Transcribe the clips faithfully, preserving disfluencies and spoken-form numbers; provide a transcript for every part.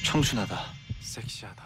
청순하다. 섹시하다.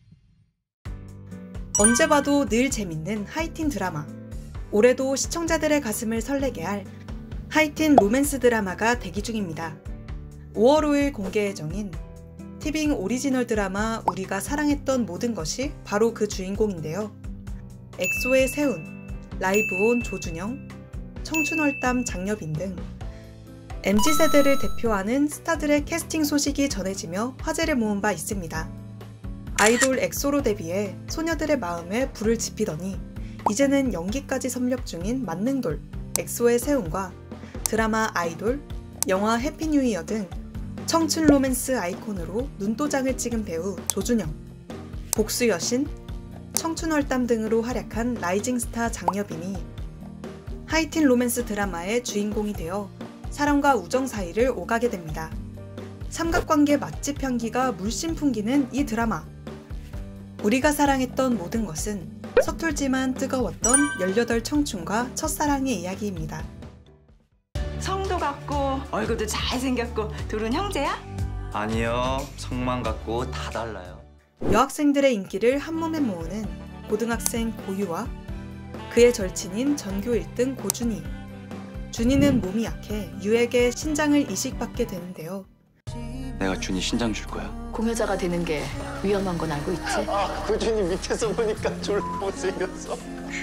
언제 봐도 늘 재밌는 하이틴 드라마. 올해도 시청자들의 가슴을 설레게 할 하이틴 로맨스 드라마가 대기 중입니다. 오월 오일 공개 예정인 티빙 오리지널 드라마 우리가 사랑했던 모든 것이 바로 그 주인공인데요. 엑소의 세훈, 라이브온 조준영, 청춘월담 장여빈 등 엠지세대를 대표하는 스타들의 캐스팅 소식이 전해지며 화제를 모은 바 있습니다. 아이돌 엑소로 데뷔해 소녀들의 마음에 불을 지피더니 이제는 연기까지 섭렵 중인 만능돌 엑소의 세훈과 드라마 아이돌, 영화 해피뉴이어 등 청춘 로맨스 아이콘으로 눈도장을 찍은 배우 조준영, 복수 여신, 청춘월담 등으로 활약한 라이징 스타 장여빈이 하이틴 로맨스 드라마의 주인공이 되어 사랑과 우정 사이를 오가게 됩니다. 삼각관계 맛집 향기가 물씬 풍기는 이 드라마. 우리가 사랑했던 모든 것은 서툴지만 뜨거웠던 열여덟 청춘과 첫사랑의 이야기입니다. 성도 같고 얼굴도 잘생겼고 둘은 형제야? 아니요. 성만 같고 다 달라요. 여학생들의 인기를 한몸에 모으는 고등학생 고유와 그의 절친인 전교 일 등 고준희. 준희는 몸이 약해 유에게 신장을 이식받게 되는데요. 내가 준이 신장 줄 거야. 공여자가 되는 게 위험한 건 알고 있지? 아, 고준이 밑에서 보니까 졸라 못생겼어.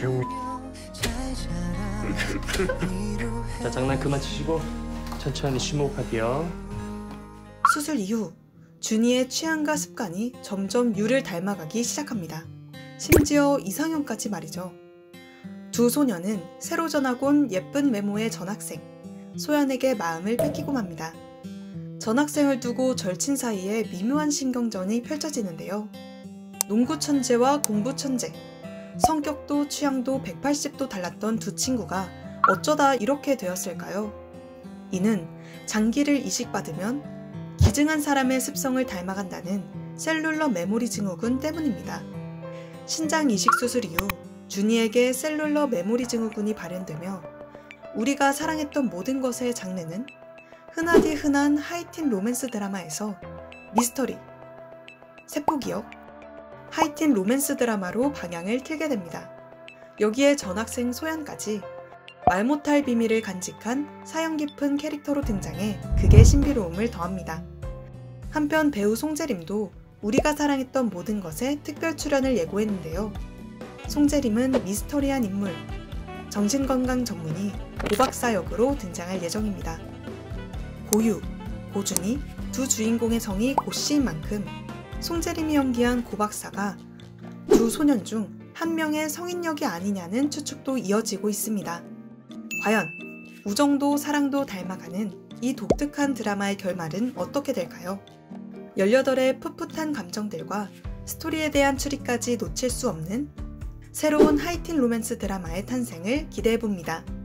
자, 장난 그만 치시고 천천히 심호흡할게요. 수술 이후 준희의 취향과 습관이 점점 유를 닮아가기 시작합니다. 심지어 이상형까지 말이죠. 두 소녀는 새로 전학 온 예쁜 외모의 전학생 소연에게 마음을 뺏기고 맙니다. 전학생을 두고 절친 사이에 미묘한 신경전이 펼쳐지는데요. 농구 천재와 공부 천재, 성격도 취향도 백팔십 도 달랐던 두 친구가 어쩌다 이렇게 되었을까요? 이는 장기를 이식받으면 기증한 사람의 습성을 닮아간다는 셀룰러 메모리 증후군 때문입니다. 신장 이식 수술 이후 준희에게 셀룰러 메모리 증후군이 발현되며 우리가 사랑했던 모든 것의 장르는 흔하디 흔한 하이틴 로맨스 드라마에서 미스터리, 세포기억, 하이틴 로맨스 드라마로 방향을 틀게 됩니다. 여기에 전학생 소연까지 말 못할 비밀을 간직한 사연 깊은 캐릭터로 등장해 극의 신비로움을 더합니다. 한편 배우 송재림도 우리가 사랑했던 모든 것에 특별 출연을 예고했는데요. 송재림은 미스터리한 인물, 정신건강 전문의 고박사 역으로 등장할 예정입니다. 고유, 고준희 두 주인공의 성이 고씨인 만큼 송재림이 연기한 고박사가 두 소년 중 한 명의 성인역이 아니냐는 추측도 이어지고 있습니다. 과연 우정도 사랑도 닮아가는 이 독특한 드라마의 결말은 어떻게 될까요? 열여덟의 풋풋한 감정들과 스토리에 대한 추리까지 놓칠 수 없는 새로운 하이틴 로맨스 드라마의 탄생을 기대해봅니다.